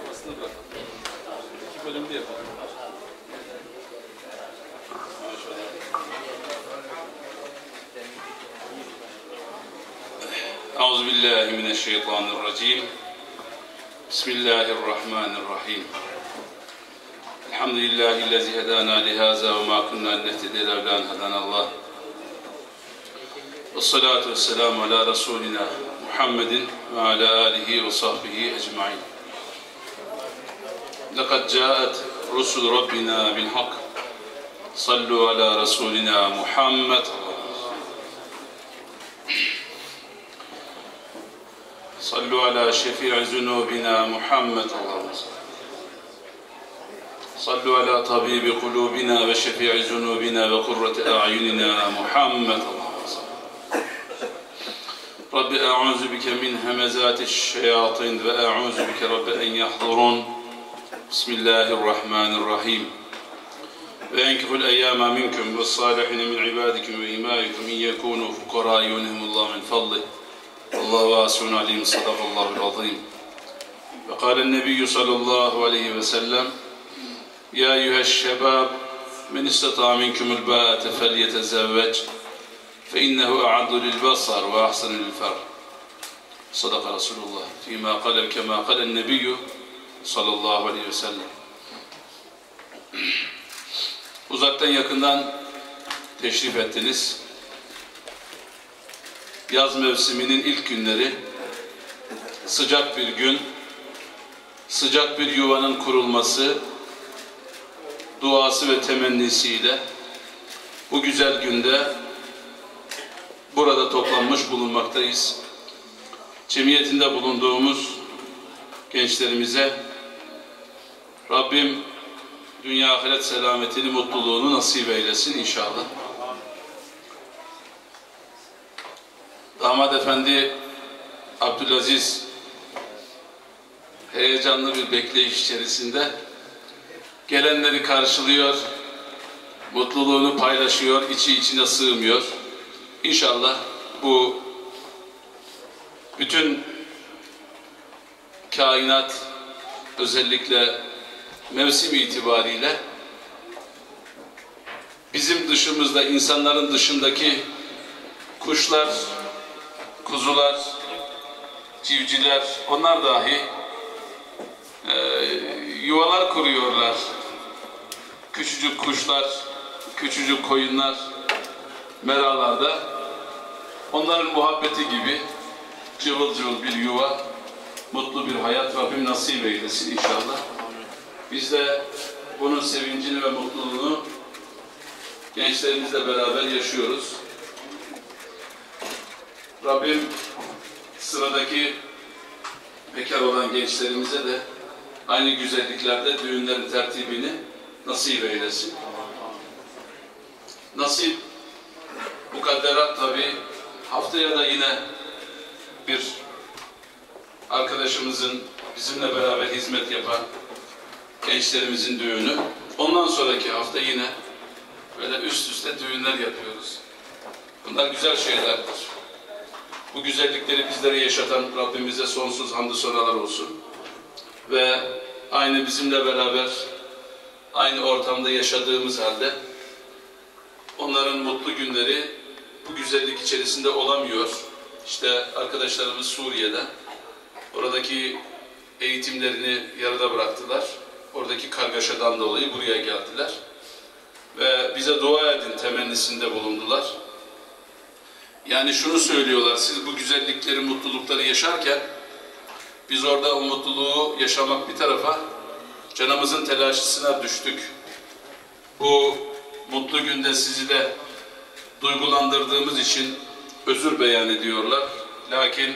Kafasını bırakalım. 2 bölümde yapalım. Euzubillahimineşşeytanirracim. Bismillahirrahmanirrahim. Elhamdülillahillezî hedâna lihâzâ ve mâ kunnâ nehtedî levlâ en hedânallâh. Vessalâtu vesselamu alâ Resûlinâ Muhammedin ve alâ âlihi ve sahbihi ecmaîn. Lekad câet rusul Rabbina bil hak. Sallu alâ Resûlinâ Muhammed. Sallu alâ şefî'i zunûbina Muhammed. Sallu alâ tabîbi kulûbina ve şefî'i zunûbina ve kurrate a'yunina Muhammed. Rabbi e'ûzu bike min hemezâti'ş-şeyâtin ve e'ûzu bike Rabbi en yahdurun. Bismillahirrahmanirrahim. Ve enkihul eyyâma minkum ve sâlihine min ibâdikum ve imâikum in yekûnû fukarâ yûnihimullahu min fadlih. Allahu vâsi'un alîm. Sadakallahul azîm. Ve kâlen nebiyyü sallallahu aleyhi ve sellem: Ya eyyüheşşebâb, men istatâ minkumul bâ'ete felyetezevvec, fe innehu a'addu lil basar ve ahsanu lil fer. Sadaka Resulullah. Fîmâ kâle kemâ kâlen nebiyyü sallallahu aleyhi ve sellem. Uzaktan yakından teşrif ettiniz. Yaz mevsiminin ilk günleri, sıcak bir gün, sıcak bir yuvanın kurulması, duası ve temennisiyle bu güzel günde burada toplanmış bulunmaktayız. Cemiyetinde bulunduğumuz gençlerimize Rabbim dünya ahiret selametini, mutluluğunu nasip eylesin inşallah. Damat Efendi Abdülaziz heyecanlı bir bekleyiş içerisinde gelenleri karşılıyor, mutluluğunu paylaşıyor, içi içine sığmıyor. İnşallah bu bütün kainat, özellikle mevsim itibariyle bizim dışımızda, insanların dışındaki kuşlar, kuzular, civcivler, onlar dahi yuvalar kuruyorlar. Küçücük kuşlar, küçücük koyunlar meralarda. Onların muhabbeti gibi cıvıl cıvıl bir yuva, mutlu bir hayat Rabbim nasip eylesin inşallah. Biz de bunun sevincini ve mutluluğunu gençlerimizle beraber yaşıyoruz. Rabbim sıradaki bekar olan gençlerimize de aynı güzelliklerde düğünlerin tertibini nasip eylesin. Nasip, mukadderat tabi. Haftaya da yine bir arkadaşımızın bizimle beraber hizmet yapan gençlerimizin düğünü. Ondan sonraki hafta yine böyle üst üste düğünler yapıyoruz. Bunlar güzel şeylerdir. Bu güzellikleri bizlere yaşatan Rabbimize sonsuz hamdü senalar olsun. Ve aynı bizimle beraber aynı ortamda yaşadığımız halde onların mutlu günleri bu güzellik içerisinde olamıyor. İşte arkadaşlarımız Suriye'de oradaki eğitimlerini yarıda bıraktılar. Oradaki kargaşadan dolayı buraya geldiler. Ve bize dua edin temennisinde bulundular. Yani şunu söylüyorlar, siz bu güzellikleri, mutlulukları yaşarken biz orada o mutluluğu yaşamak bir tarafa, canımızın telaşısına düştük. Bu mutlu günde sizi de duygulandırdığımız için özür beyan ediyorlar. Lakin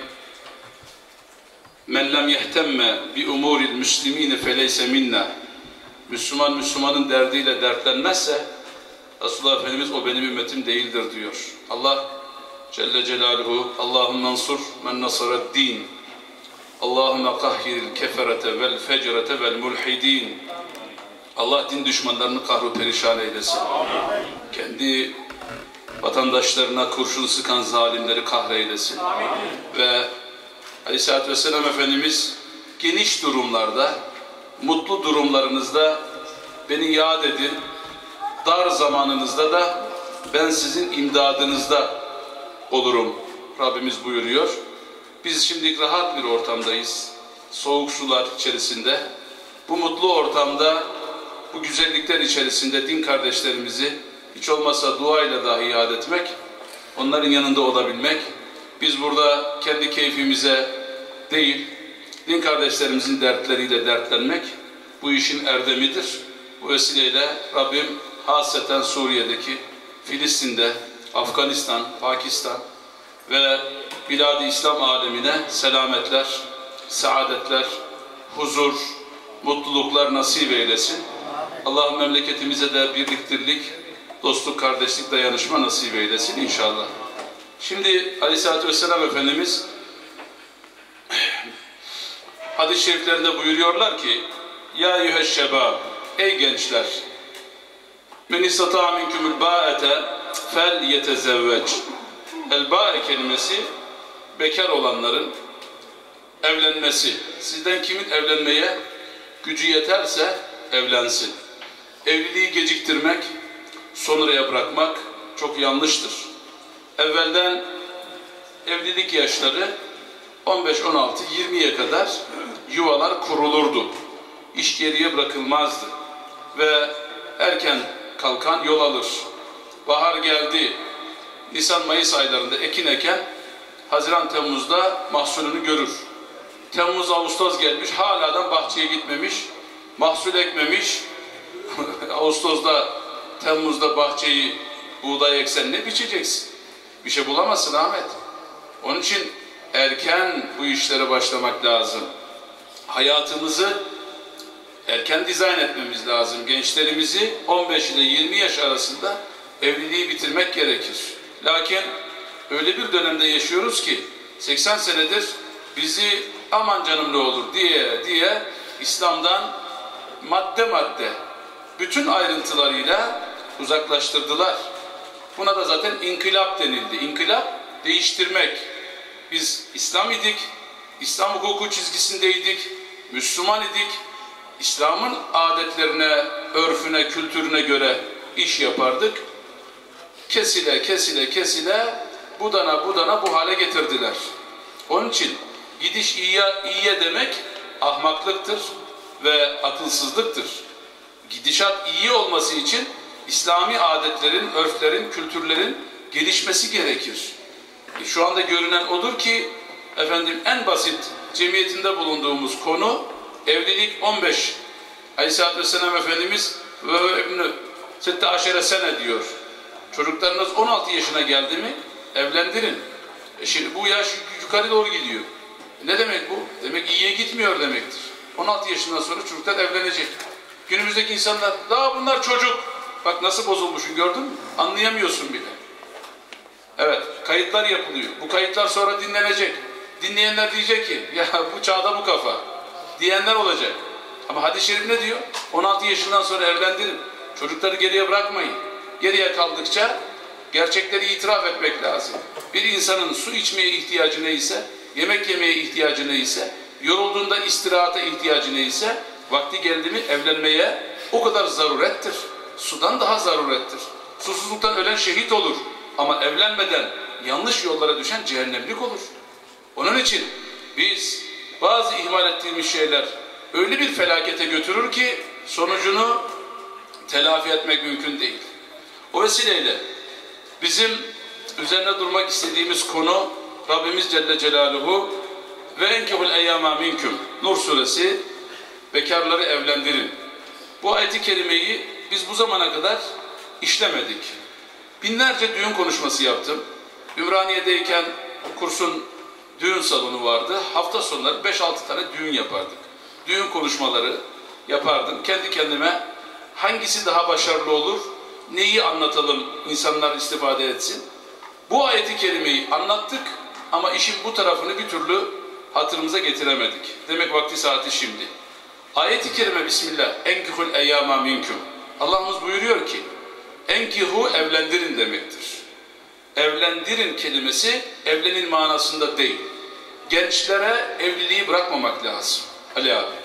men lem yehtemme bi umuril müslimine feleyse minna. Müslümanın derdiyle dertlenmezse Resulullah Efendimiz o benim ümmetim değildir diyor. Allah Celle Celaluhu Allahümme ansur men nasaraddin. Allahümme kahhiril keferete vel fecrete vel mulhidin. Allah din düşmanlarını kahru perişan eylesin. Kendi vatandaşlarına kurşun sıkan zalimleri kahreylesin. Ve Aleyhisselatü Vesselam Efendimiz geniş durumlarda mutlu durumlarınızda beni yad edin. Dar zamanınızda da ben sizin imdadınızda olurum. Rabbimiz buyuruyor. Biz şimdi rahat bir ortamdayız. Soğuk sular içerisinde. Bu mutlu ortamda, bu güzellikler içerisinde din kardeşlerimizi hiç olmazsa duayla dahi yad etmek, onların yanında olabilmek, biz burada kendi keyfimize değil, din kardeşlerimizin dertleriyle dertlenmek, bu işin erdemidir. Bu vesileyle Rabbim hasreten Suriye'deki, Filistin'de, Afganistan, Pakistan ve Bilad-ı İslam alemine selametler, saadetler, huzur, mutluluklar nasip eylesin. Allah memleketimize de birliktirlik, dostluk, kardeşlik, dayanışma nasip eylesin inşallah. Şimdi Aleyhisselatü Vesselam Efendimiz hadis-i şeriflerinde buyuruyorlar ki Ya eyyüheşşebâb, ey gençler, men istata'a minkumul bâete fel yetezevveç. El-bâe kelimesi bekar olanların evlenmesi. Sizden kimin evlenmeye gücü yeterse evlensin. Evliliği geciktirmek, sonraya bırakmak çok yanlıştır. Evvelden evlilik yaşları 15, 16, 20'ye kadar yuvalar kurulurdu. İş geriye bırakılmazdı. Ve erken kalkan yol alır. Bahar geldi. Nisan-Mayıs aylarında ekin eken Haziran-Temmuz'da mahsulünü görür. Temmuz-Ağustos gelmiş, haladan bahçeye gitmemiş, mahsul ekmemiş. Ağustos'da, Temmuz'da bahçeyi, buğday eksen ne biçeceksin? Bir şey bulamazsın Ahmet. Onun için erken bu işlere başlamak lazım. Hayatımızı erken dizayn etmemiz lazım. Gençlerimizi 15 ile 20 yaş arasında evliliği bitirmek gerekir. Lakin öyle bir dönemde yaşıyoruz ki 80 senedir bizi aman canım ne olur diye İslam'dan madde bütün ayrıntılarıyla uzaklaştırdılar. Buna da zaten inkılap denildi. İnkılap değiştirmek. Biz İslam idik, İslam hukuku çizgisindeydik, Müslüman idik. İslam'ın adetlerine, örfüne, kültürüne göre iş yapardık. Kesile budana bu hale getirdiler. Onun için gidiş iyiye demek ahmaklıktır ve akılsızlıktır. Gidişat iyi olması için İslami adetlerin, örflerin, kültürlerin gelişmesi gerekir. Şu anda görünen odur ki efendim en basit cemiyetinde bulunduğumuz konu evlilik 15. Aleyhisselatü Vesselam Efendimiz ve ibn-i sette aşere sene diyor. Çocuklarınız 16 yaşına geldi mi evlendirin. Şimdi bu yaş yukarı doğru gidiyor. Ne demek bu? Demek iyiye gitmiyor demektir. 16 yaşından sonra çocuklar evlenecek. Günümüzdeki insanlar daha bunlar çocuk. Bak nasıl bozulmuşsun gördün mü? Anlayamıyorsun bile. Evet, kayıtlar yapılıyor. Bu kayıtlar sonra dinlenecek. Dinleyenler diyecek ki ya bu çağda bu kafa diyenler olacak. Ama hadis-i şerif ne diyor? 16 yaşından sonra evlendirin. Çocukları geriye bırakmayın. Geriye kaldıkça gerçekleri itiraf etmek lazım. Bir insanın su içmeye ihtiyacı neyse, yemek yemeye ihtiyacı neyse, yorulduğunda istirahata ihtiyacı neyse, vakti geldi mi evlenmeye o kadar zarurettir. Sudan daha zarurettir. Susuzluktan ölen şehit olur. Ama evlenmeden yanlış yollara düşen cehennemlik olur. Onun için biz bazı ihmal ettiğimiz şeyler öyle bir felakete götürür ki sonucunu telafi etmek mümkün değil. O vesileyle bizim üzerine durmak istediğimiz konu Rabbimiz Celle Celaluhu ve enkehul eyyama minkum Nur suresi bekarları evlendirin. Bu ayet-i kerimeyi biz bu zamana kadar işlemedik. Binlerce düğün konuşması yaptım. Ümraniye'deyken kursun düğün salonu vardı. Hafta sonları 5-6 tane düğün yapardık. Düğün konuşmaları yapardım. Kendi kendime hangisi daha başarılı olur, neyi anlatalım, insanlar istifade etsin. Bu ayeti kerimeyi anlattık ama işin bu tarafını bir türlü hatırımıza getiremedik. Demek vakti saati şimdi. Ayet-i kerime Bismillah. Enkihul eyyama minkum. Allah'ımız buyuruyor ki enkihu evlendirin demektir. Evlendirin kelimesi evlenin manasında değil. Gençlere evliliği bırakmamak lazım. Ali abi.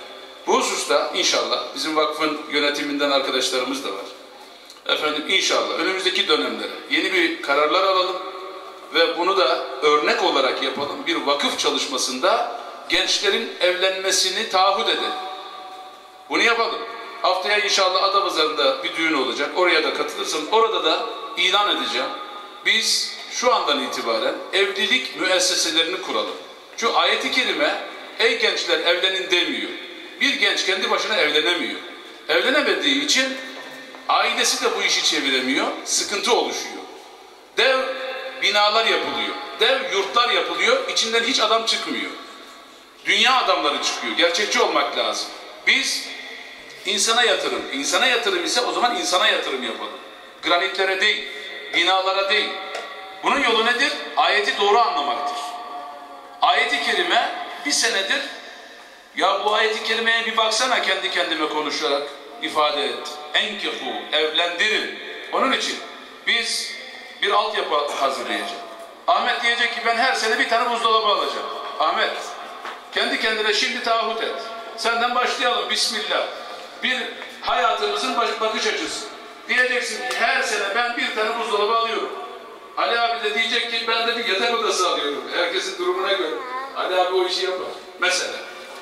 Bu hususta inşallah bizim vakfın yönetiminden arkadaşlarımız da var. Efendim inşallah önümüzdeki dönemlere yeni bir kararlar alalım ve bunu da örnek olarak yapalım. Bir vakıf çalışmasında gençlerin evlenmesini taahhüt edelim. Bunu yapalım. Haftaya inşallah Adapazarı'nda bir düğün olacak. Oraya da katılırsanız orada da ilan edeceğim. Biz şu andan itibaren evlilik müesseselerini kuralım. Şu ayet-i kerime ey gençler evlenin demiyor. Bir genç kendi başına evlenemiyor. Evlenemediği için ailesi de bu işi çeviremiyor. Sıkıntı oluşuyor. Dev binalar yapılıyor. Dev yurtlar yapılıyor. İçinden hiç adam çıkmıyor. Dünya adamları çıkıyor. Gerçekçi olmak lazım. Biz insana yatırım. İnsana yatırım ise o zaman insana yatırım yapalım. Granitlere değil, binalara değil. Bunun yolu nedir? Ayeti doğru anlamaktır. Ayet-i kerime bir senedir ya bu ayet-i kerimeye bir baksana kendi kendime konuşarak ifade et. Enkihu, evlendirin. Onun için biz bir altyapı hazırlayacağız. Ahmet diyecek ki ben her sene bir tane buzdolabı alacağım. Ahmet kendi kendine şimdi taahhüt et. Senden başlayalım bismillah. Bir hayatımızın bakış açısı. Diyeceksin ki her sene ben bir tane buzdolabı alıyorum. Ali abi de diyecek ki ben de bir yatak odası alıyorum. Herkesin durumuna göre. Ali abi o işi yapar. Mesela.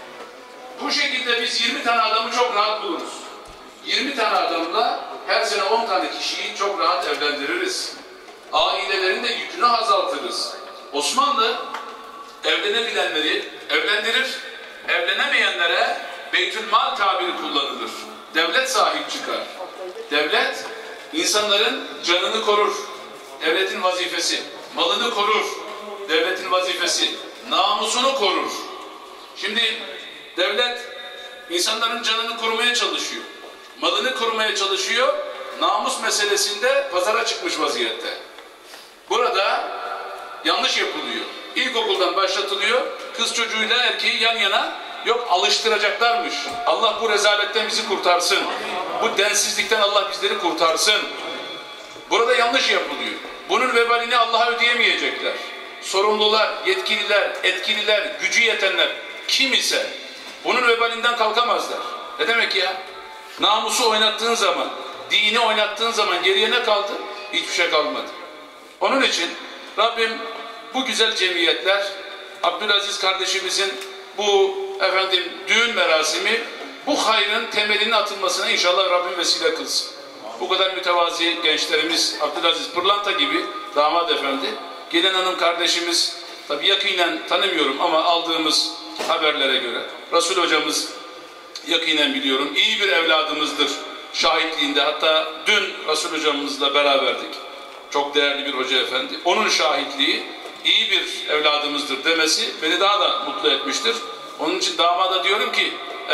Bu şekilde biz 20 tane adamı çok rahat buluruz. 20 tane adamla her sene 10 tane kişiyi çok rahat evlendiririz. Ailelerin de yükünü azaltırız. Osmanlı evlenebilenleri evlendirir, evlenemeyenlere beytülmal tabiri kullanılır. Devlet sahip çıkar. Devlet insanların canını korur. Devletin vazifesi. Malını korur. Devletin vazifesi. Namusunu korur. Şimdi devlet insanların canını korumaya çalışıyor. Malını korumaya çalışıyor. Namus meselesinde pazara çıkmış vaziyette. Burada yanlış yapılıyor. İlkokuldan başlatılıyor. Kız çocuğuyla erkeği yan yana yok alıştıracaklarmış. Allah bu rezaletten bizi kurtarsın. Bu densizlikten Allah bizleri kurtarsın. Burada yanlış yapılıyor. Bunun vebalini Allah'a ödeyemeyecekler. Sorumlular, yetkililer, etkililer, gücü yetenler kim ise bunun vebalinden kalkamazlar. Ne demek ya? Namusu oynattığın zaman, dini oynattığın zaman geriye ne kaldı? Hiçbir şey kalmadı. Onun için Rabbim bu güzel cemiyetler, Abdülaziz kardeşimizin bu düğün merasimi, bu hayrın temelinin atılmasına inşallah Rabbim vesile kılsın. Bu kadar mütevazi gençlerimiz, Abdülaziz Pırlanta gibi damat efendi, gelin hanım kardeşimiz, tabi yakinen tanımıyorum ama aldığımız haberlere göre, Resul hocamız yakinen biliyorum, iyi bir evladımızdır şahitliğinde. Hatta dün Resul hocamızla beraberdik. Çok değerli bir hoca efendi. Onun şahitliği iyi bir evladımızdır demesi beni daha da mutlu etmiştir. Onun için damada diyorum ki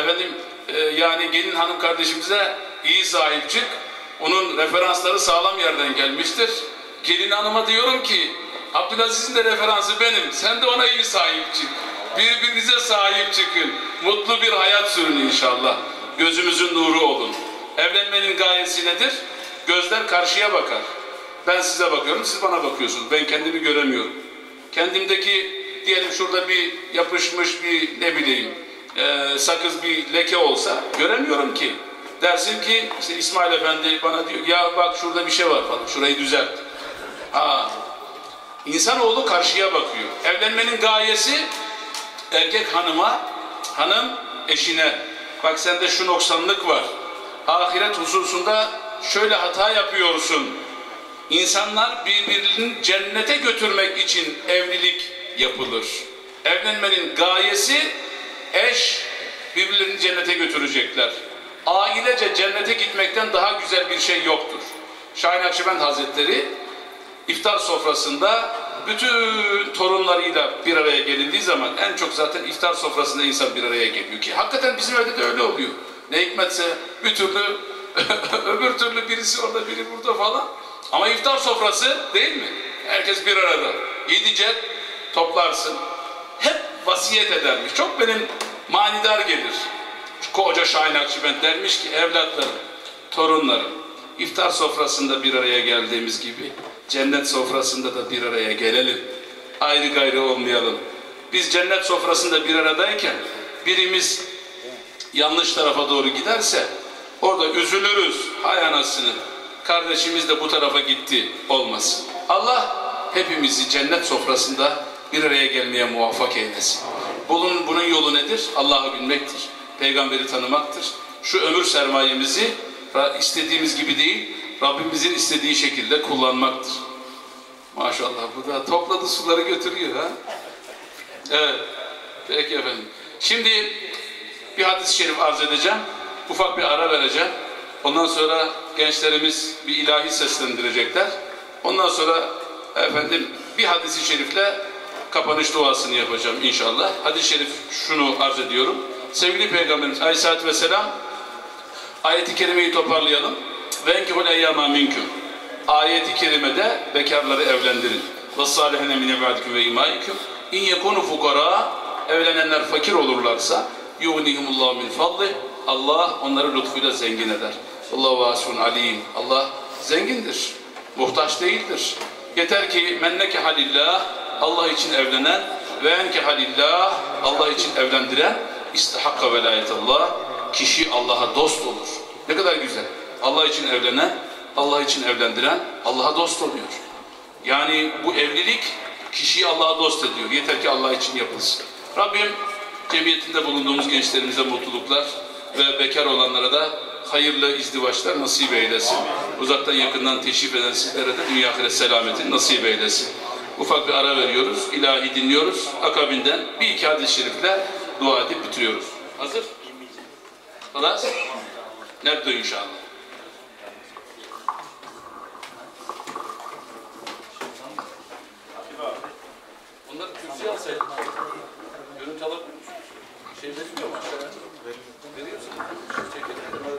yani gelin hanım kardeşimize iyi sahip çık. Onun referansları sağlam yerden gelmiştir. Gelin hanıma diyorum ki Abdülaziz'in de referansı benim. Sen de ona iyi sahip çık. Birbirinize sahip çıkın. Mutlu bir hayat sürün inşallah. Gözümüzün nuru olun. Evlenmenin gayesi nedir? Gözler karşıya bakar. Ben size bakıyorum, siz bana bakıyorsunuz. Ben kendimi göremiyorum. Kendimdeki diyelim şurada bir yapışmış bir ne bileyim sakız bir leke olsa göremiyorum ki. Dersin ki işte İsmail Efendi bana diyor ya bak şurada bir şey var falan. Şurayı düzelt. İnsanoğlu karşıya bakıyor. Evlenmenin gayesi erkek hanıma, hanım eşine. Bak sende şu noksanlık var. Ahiret hususunda şöyle hata yapıyorsun. İnsanlar birbirini cennete götürmek için evlilik yapılır. Evlenmenin gayesi eş birbirlerini cennete götürecekler. Ailece cennete gitmekten daha güzel bir şey yoktur. Şahin Akşibend Hazretleri iftar sofrasında bütün torunlarıyla bir araya gelindiği zaman en çok zaten iftar sofrasında insan bir araya geliyor ki hakikaten bizim evde de öyle oluyor. Ne hikmetse bir türlü öbür türlü birisi orada biri burada falan. Ama iftar sofrası değil mi? Herkes bir arada. Yiyecek, toplarsın. Hep vasiyet edermiş. Çok benim manidar gelir. Koca Şahin Akşibend dermiş ki evlatlarım, torunlarım, iftar sofrasında bir araya geldiğimiz gibi cennet sofrasında da bir araya gelelim. Ayrı gayrı olmayalım. Biz cennet sofrasında bir aradayken birimiz yanlış tarafa doğru giderse orada üzülürüz. Hay anasını, kardeşimiz de bu tarafa gitti olmasın. Allah hepimizi cennet sofrasında bir araya gelmeye muvaffak eylesin. Bunun yolu nedir? Allah'ı bilmektir. Peygamberi tanımaktır. Şu ömür sermayemizi istediğimiz gibi değil, Rabbimizin istediği şekilde kullanmaktır. Maşallah, bu da topladı suları götürüyor ha. Evet. Peki efendim. Şimdi bir hadis-i şerif arz edeceğim. Ufak bir ara vereceğim. Ondan sonra gençlerimiz bir ilahi seslendirecekler. Ondan sonra efendim bir hadis-i şerifle kapanış duasını yapacağım inşallah. Hadis-i şerif şunu arz ediyorum. Sevgili Peygamberimiz Aleyhisselatü Vesselam, ayet-i kerimeyi toparlayalım. Venkihul eyyâmâ minküm. Ayet-i kerimede bekarları evlendirin. Vessâlihine min evâdiküm ve imâiküm. İn yekûnü fukara, evlenenler fakir olurlarsa yuğnihumullâhu min fadlih. Allah onları lütfuyla zengin eder. Allahu vâsûn alîm. Allah zengindir. Muhtaç değildir. Yeter ki menneke halillah, Allah için evlenen ve enke halillah, Allah için evlendiren istihakka velayetallah, kişi Allah'a dost olur. Ne kadar güzel. Allah için evlenen, Allah için evlendiren Allah'a dost oluyor. Yani bu evlilik kişiyi Allah'a dost ediyor. Yeter ki Allah için yapılsın. Rabbim cemiyetinde bulunduğumuz gençlerimize mutluluklar ve bekar olanlara da hayırlı izdivaçlar nasip eylesin. Uzaktan yakından teşrif eden sizlere de dünya ahiret selametini nasip eylesin. Ufak bir ara veriyoruz. İlahi dinliyoruz. Akabinden bir iki hadis-i şerifle dua edip bitiriyoruz. Hazır? Halas? Nebdu inşallah. Onları kürsüye alsaydın. Görüntü alabiliyor musun? Şey vermiyor mu? Veriyorsun. Çekelim.